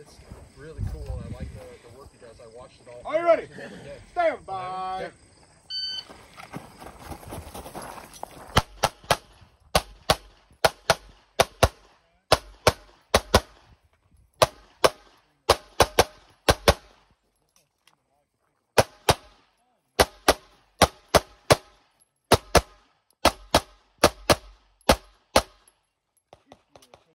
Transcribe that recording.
it's really cool. I like the work he does. I watched it all. Are you ready? Every day. Stand by. Yeah.